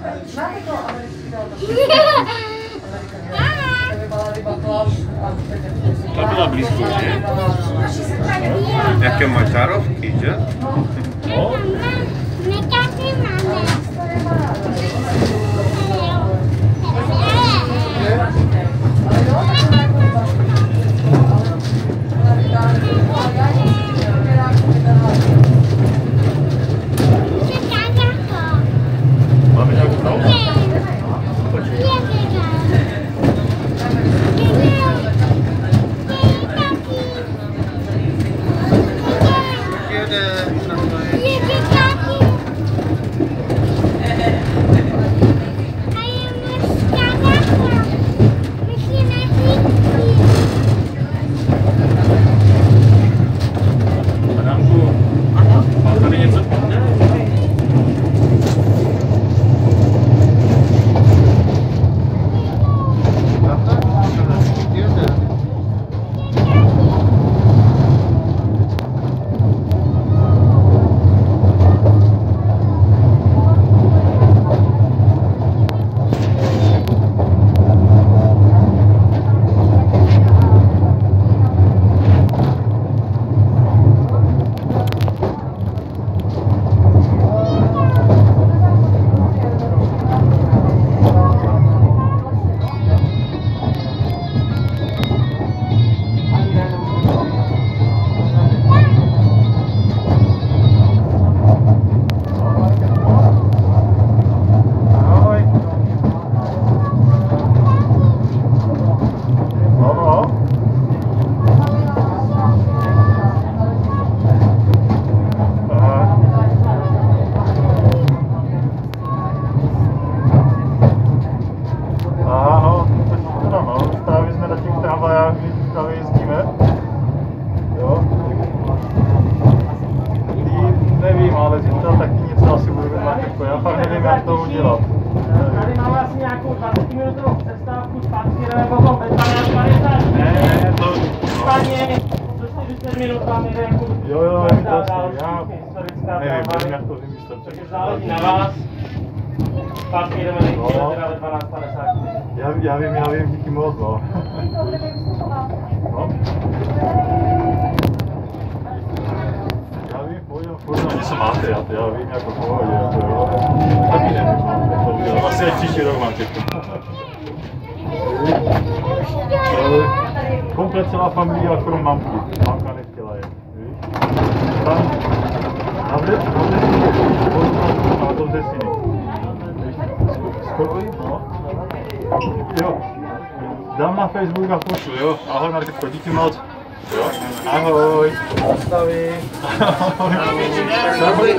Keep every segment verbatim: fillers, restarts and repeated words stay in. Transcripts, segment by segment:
To byla blízko, ne? Jaké mají čárovky, že? No. Máme nějakou pravdu? Tady máme asi nějakou dvacetiminutovou přestávku, zpátky jdeme potom ve dvanáct padesát. Ne, to... Španě, do čtyřicet minut vám jde jako... Jo, jo, je to asi, já... Nevím, nevím, jak to vymyslet. Takže záleží na vás. Zpátky jdeme nejdříve teda ve dvanáct padesát. Já, já vím, já vím, díky moc, no. No. Já vím, pojďme, pojďme, něco máte, já, já vím, jako pohodě, jako jo. Taky nevím, no, jak to udělat. Asi jak příští rok mám těchto. Komplet celá familia, krom mamky. Mamka nechtěla je, víš? Tam, na vledu, na vledu, na to ze syny. Skoro, no. Jo, dám na Facebook a pošlu, jo. Ahoj Marketko, díky moc. Jo, ahoj. Nastaví. Ahoj. Ahoj.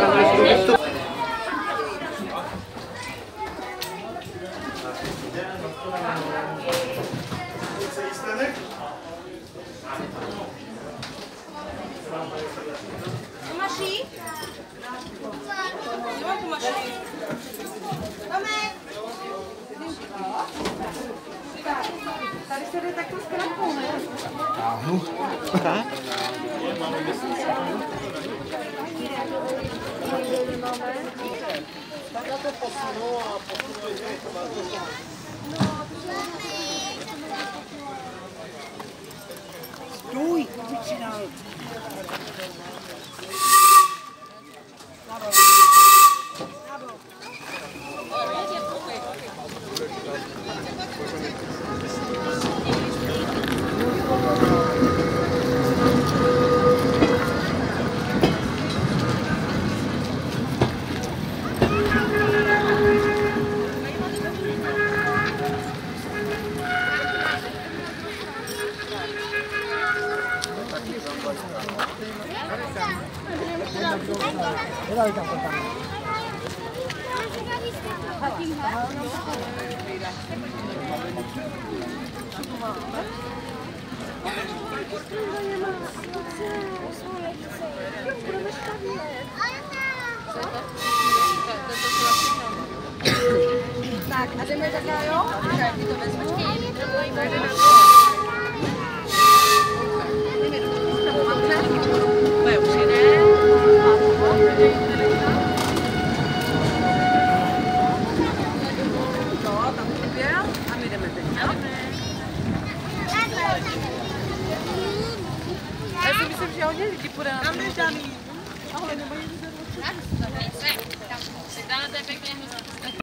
Tomáši? Nemám Tomáši. Tomek! Tady se jde takhle s krapkou, ne? Ahnu. Tak? Tak já to posunu a posunu je Stůj, vyčínal. Tak, a jdeme takhle, jo? Tak, ty to vezmeš, ty to mají tady na to. To už jde. myslím, že hodně lidí půjde na to. Ahoj, nebo